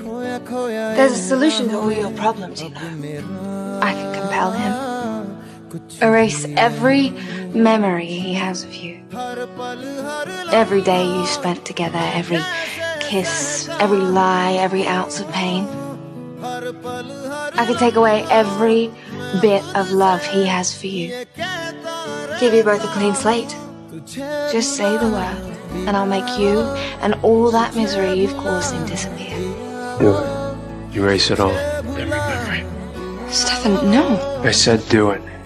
There's a solution to all your problems, you know. I can compel him. Erase every memory he has of you. Every day you spent together, every kiss, every lie, every ounce of pain. I could take away every bit of love he has for you. Give you both a clean slate. Just say the word, and I'll make you and all that misery you've caused him disappear. Do it. Erase it all. Every memory. Stefan, no. I said do it.